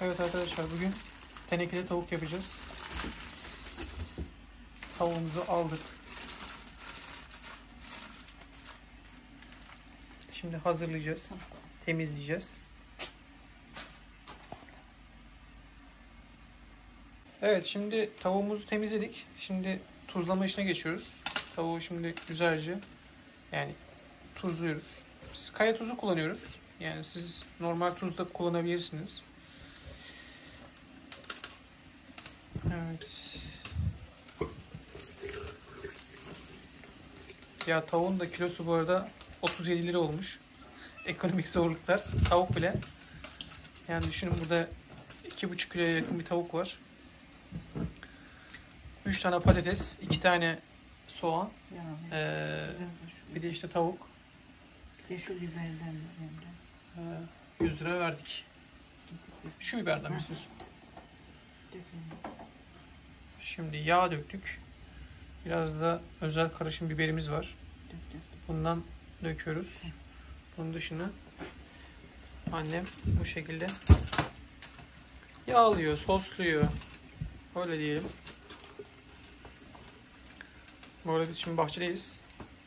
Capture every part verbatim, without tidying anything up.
Evet arkadaşlar, bugün tenekede tavuk yapacağız. Tavuğumuzu aldık. Şimdi hazırlayacağız. Temizleyeceğiz. Evet, şimdi tavuğumuzu temizledik. Şimdi tuzlama işine geçiyoruz. Tavuğu şimdi güzelce yani tuzluyoruz. Biz kaya tuzu kullanıyoruz. Yani siz normal tuz da kullanabilirsiniz. Evet. Ya tavuğun da kilosu bu arada otuz yedi lira olmuş. Ekonomik zorluklar. Tavuk bile. Yani düşünün, burada iki buçuk kiloya yakın bir tavuk var. üç tane patates, iki tane soğan, ee, bir de işte tavuk. Bir de şu biberden Ee, yüz lira verdik. Şu biberden mi istiyorsun? Şimdi yağ döktük. Biraz da özel karışım biberimiz var. Bundan döküyoruz. Bunun dışına annem bu şekilde yağlıyor, sosluyor. Öyle diyelim. Bu arada biz şimdi bahçedeyiz.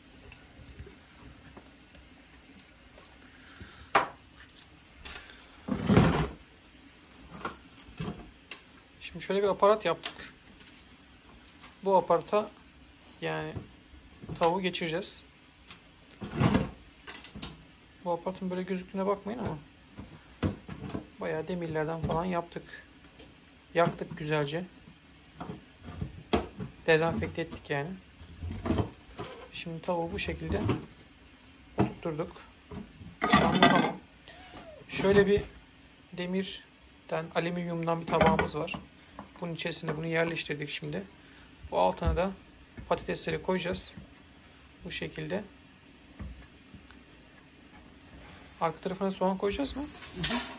Şimdi şöyle bir aparat yaptık. Bu aparata yani tavuğu geçireceğiz. Bu aparatın böyle gözüktüğüne bakmayın ama bayağı demirlerden falan yaptık. Yaktık güzelce. Dezenfekte ettik yani. Şimdi tavuğu bu şekilde tutturduk. Tamam, tamam. Şöyle bir demirden, alüminyumdan bir tabağımız var. Bunun içerisine bunu yerleştirdik şimdi. Bu altına da patatesleri koyacağız. Bu şekilde. Arka tarafına soğan koyacağız mı? Hı hı.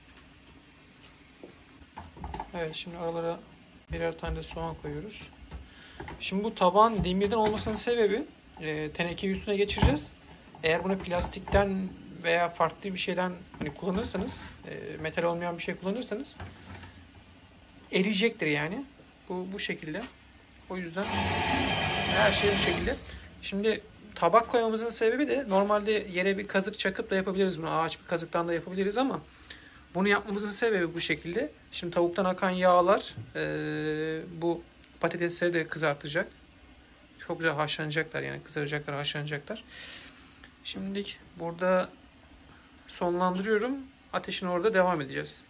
Evet, şimdi aralara birer tane de soğan koyuyoruz. Şimdi bu tabağın demirden olmasının sebebi e, tenekeyi üstüne geçireceğiz. Eğer bunu plastikten veya farklı bir şeyden hani kullanırsanız, e, metal olmayan bir şey kullanırsanız eriyecektir yani. Bu bu şekilde. O yüzden her şey bu şekilde. Şimdi tabak koymamızın sebebi de normalde yere bir kazık çakıp da yapabiliriz bunu. Ağaç bir kazıktan da yapabiliriz ama bunu yapmamızın sebebi bu şekilde. Şimdi tavuktan akan yağlar e, bu patatesleri de kızartacak. Çok güzel haşlanacaklar yani, kızaracaklar, haşlanacaklar. Şimdilik burada sonlandırıyorum. Ateşin orada devam edeceğiz.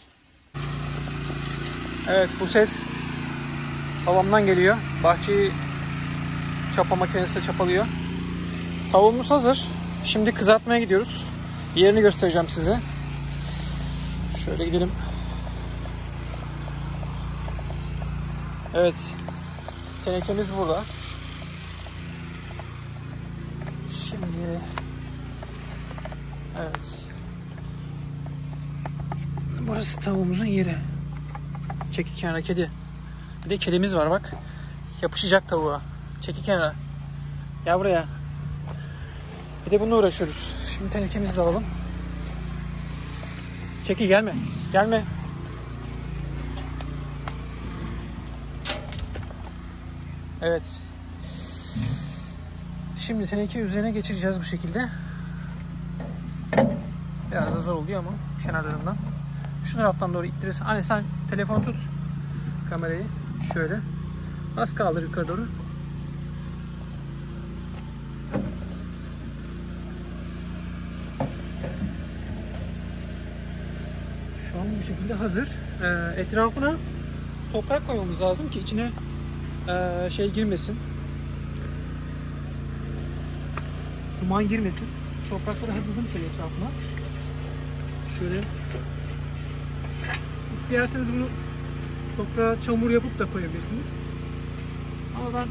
Evet, bu ses babamdan geliyor. Bahçeyi çapa makinesi çapalıyor. Tavuğumuz hazır. Şimdi kızartmaya gidiyoruz. Yerini göstereceğim size. Şöyle gidelim. Evet. Tenekemiz burada. Şimdi evet. Burası tavuğumuzun yeri. Çekil kenara kedi. Bir de kedimiz var bak. Yapışacak tavuğa. Çekil kenara. Gel buraya. Bir de bununla uğraşıyoruz. Şimdi tenekemizi de alalım. Çekil, gelme. Gelme. Evet. Şimdi teneke üzerine geçireceğiz bu şekilde. Biraz da zor oluyor ama kenarlarından. Şu taraftan doğru ittirirsen. Anne sen telefonu tut. Kamerayı. Şöyle. Az kaldır yukarı doğru. Şu an bu şekilde hazır. Ee, etrafına toprak koymamız lazım ki içine e, şey girmesin. Duman girmesin. Toprakları hazırladım şöyle etrafına. Şöyle. İsterseniz bunu toprağa çamur yapıp da koyabilirsiniz. Ama ben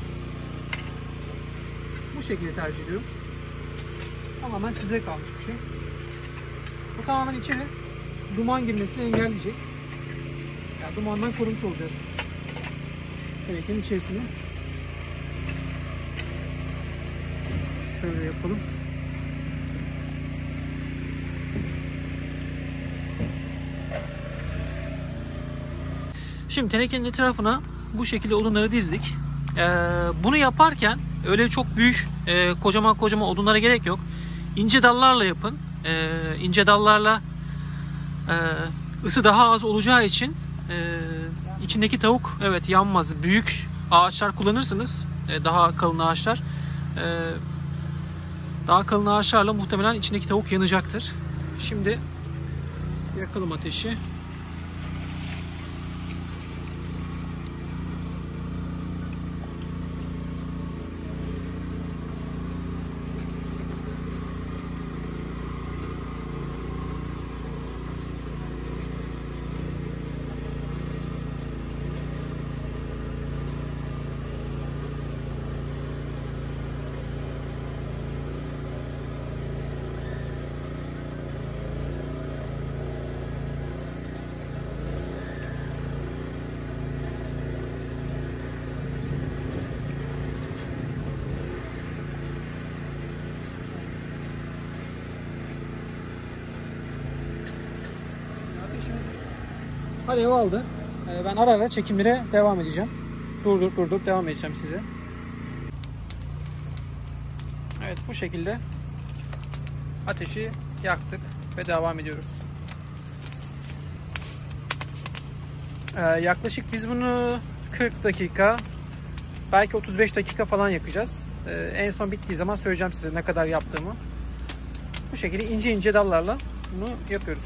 bu şekilde tercih ediyorum. Tamamen size kalmış bir şey. Bu tamamen içine duman girmesini engelleyecek. Yani dumandan korumuş olacağız. Tenekenin içerisine. Şöyle yapalım. Şimdi tenekenin etrafına bu şekilde odunları dizdik. Ee, bunu yaparken öyle çok büyük e, kocaman kocaman odunlara gerek yok. İnce dallarla yapın. Ee, ince dallarla e, ısı daha az olacağı için e, içindeki tavuk evet yanmaz. Büyük ağaçlar kullanırsınız. E, daha kalın ağaçlar. E, daha kalın ağaçlarla muhtemelen içindeki tavuk yanacaktır. Şimdi yakalım ateşi. Alev aldı. Ben ara ara çekimlere devam edeceğim. Durdur durdur devam edeceğim size. Evet, bu şekilde ateşi yaktık ve devam ediyoruz. Ee, yaklaşık biz bunu kırk dakika, belki otuz beş dakika falan yakacağız. Ee, en son bittiği zaman söyleyeceğim size ne kadar yaptığımı. Bu şekilde ince ince dallarla bunu yapıyoruz.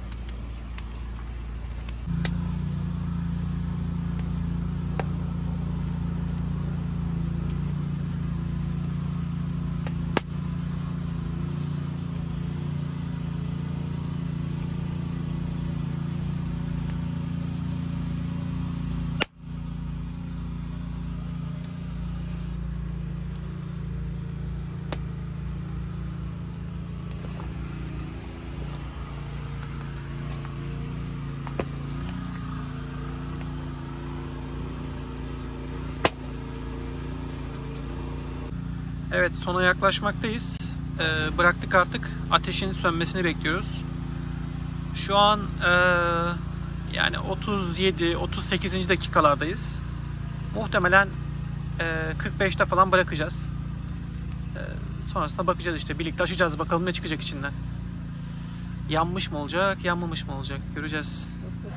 Evet, sona yaklaşmaktayız. Ee, bıraktık artık. Ateşin sönmesini bekliyoruz. Şu an e, yani otuz yedi otuz sekizinci dakikalardayız. Muhtemelen e, kırk beşte falan bırakacağız. E, sonrasında bakacağız işte. Birlikte açacağız. Bakalım ne çıkacak içinden. Yanmış mı olacak, yanmamış mı olacak? Göreceğiz.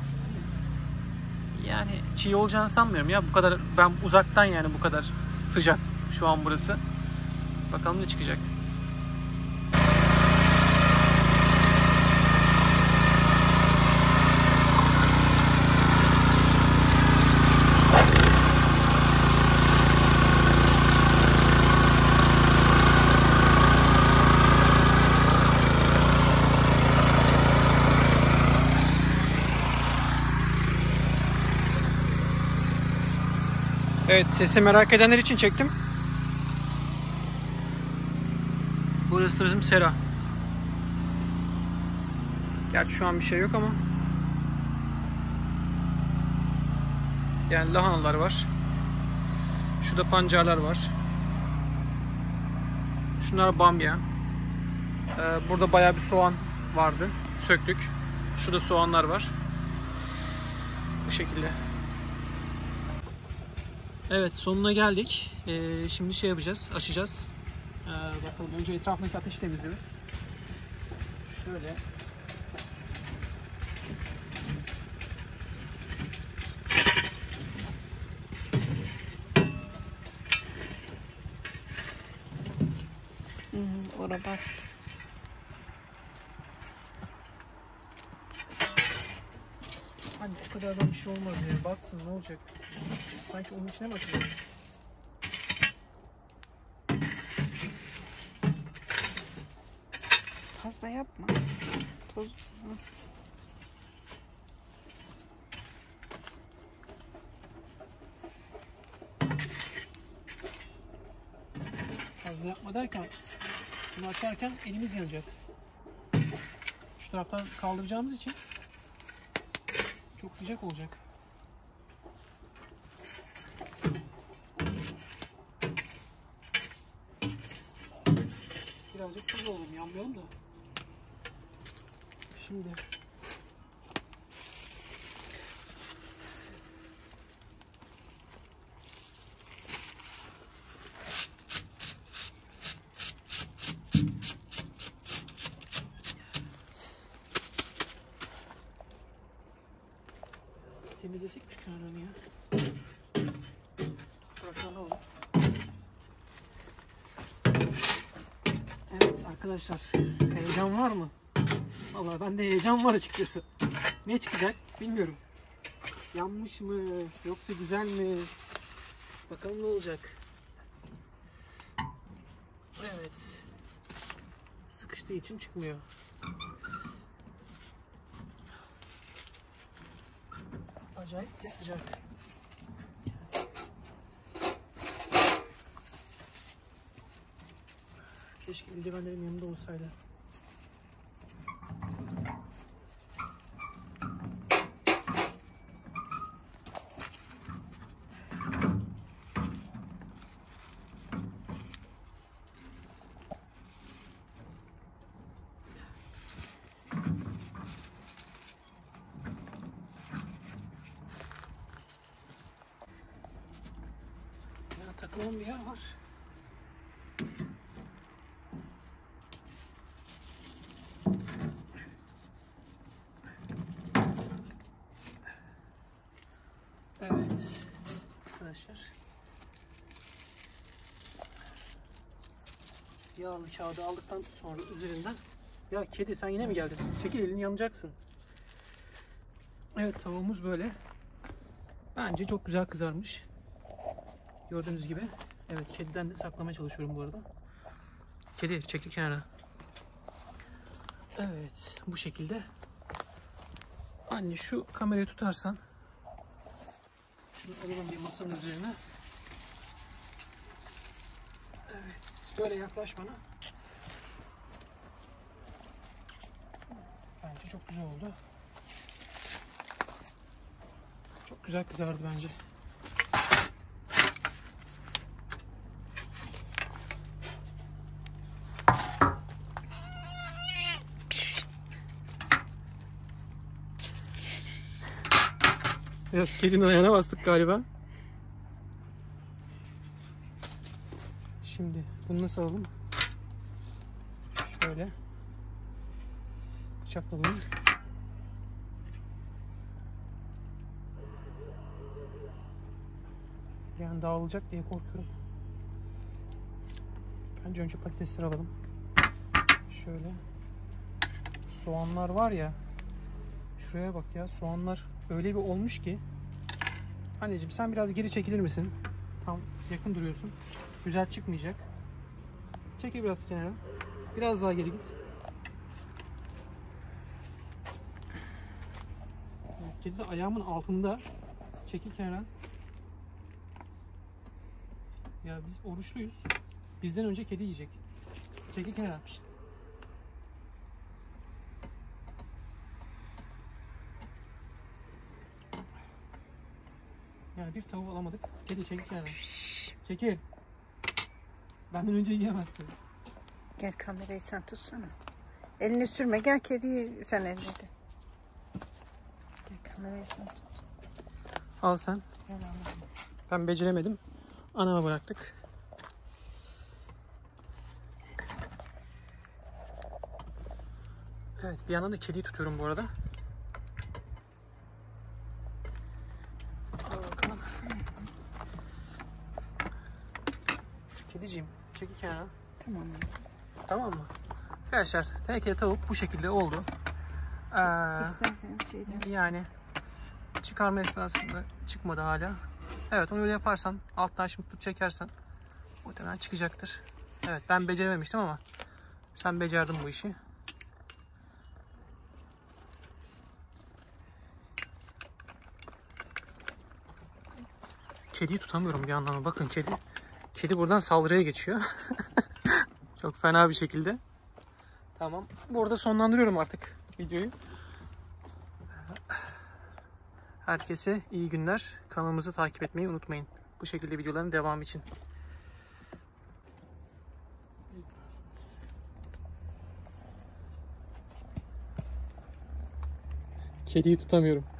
Yani çiğ olacağını sanmıyorum ya. Bu kadar, ben uzaktan yani bu kadar sıcak şu an burası. Bakalım ne çıkacak. Evet, sesi merak edenler için çektim. Burası da bizim sera. Gerçi şu an bir şey yok ama. Yani lahanalar var. Şurada pancarlar var. Şunlar bamya. Ee, burada bayağı bir soğan vardı. Söktük. Şurada soğanlar var. Bu şekilde. Evet, sonuna geldik. Ee, şimdi şey yapacağız. Açacağız. Ee, bakalım, önce etrafındaki ateşi temizliyoruz. Şöyle. Hmm, ora bak. Hani o kadardan bir şey olmaz ya. Batsın, ne olacak? Sanki onun içine mi atıyor? Fazla yapma. Toz. Fazla yapma derken, bunu açarken elimiz yanacak. Şu taraftan kaldıracağımız için çok sıcak olacak. Birazcık tuz alalım, yanmayalım da. Şimdi temizlesek şu kenarını ya. Topraklarını alalım. Evet arkadaşlar, heyecan var mı? Vallahi bende heyecan var açıkçası. Ne çıkacak bilmiyorum. Yanmış mı yoksa güzel mi? Bakalım ne olacak. Evet. Sıkıştığı için çıkmıyor. Acayip de sıcak. Keşke eldivenlerim yanımda olsaydı. Ya, takılan bir yer var. Evet arkadaşlar, yağlı kağıdı aldıktan sonra üzerinden, ya kedi sen yine mi geldin? Çekil, elini yanacaksın. Evet, tavuğumuz böyle. Bence çok güzel kızarmış. Gördüğünüz gibi. Evet, kediden de saklamaya çalışıyorum bu arada. Kedi çekil kenara. Evet, bu şekilde. Anne şu kamerayı tutarsan. Şunu alalım bir masanın üzerine. Evet. Böyle yaklaş bana. Bence çok güzel oldu. Çok güzel kızardı bence. Biraz kedinin ayağına bastık galiba. Şimdi bunu nasıl alalım? Şöyle. Bıçakla alalım. Yani dağılacak diye korkuyorum. Bence önce patatesleri alalım. Şöyle. Soğanlar var ya. Şuraya bak ya. Soğanlar öyle bir olmuş ki. Anneciğim sen biraz geri çekilir misin? Tam yakın duruyorsun. Güzel çıkmayacak. Çekil biraz kenara. Biraz daha geri git. Kedi de ayağımın altında. Çekil kenara. Ya biz oruçluyuz. Bizden önce kedi yiyecek. Çekil kenara. Şişt. Yani bir tavuğu alamadık. Kedi çekil kenara. Çekil. Benden önce yiyemezsin. Gel kamerayı sen tutsana. Elini sürme. Gel kediyi sen elinde. Gel kamerayı sen tut. Al sen. Gel anladım. Ben beceremedim. Anama bıraktık. Evet, bir yandan da kediyi tutuyorum bu arada. Al bakalım. Kediciğim, çekil kenara. Tamam. Tamam mı? Arkadaşlar, tenekede tavuk bu şekilde oldu. Ee, İstersen şeyden. yani çıkarma esnasında çıkmadı hala. Evet, onu öyle yaparsan, alttan şimdi tutup çekersen muhtemelen çıkacaktır. Evet, ben becerememiştim ama sen becerdin bu işi. Kediyi tutamıyorum bir yandan. Bakın kedi. Kedi buradan saldırıya geçiyor. Çok fena bir şekilde. Tamam. Burada sonlandırıyorum artık videoyu. Herkese iyi günler. Kanalımızı takip etmeyi unutmayın. Bu şekilde videoların devamı için. Kediyi tutamıyorum.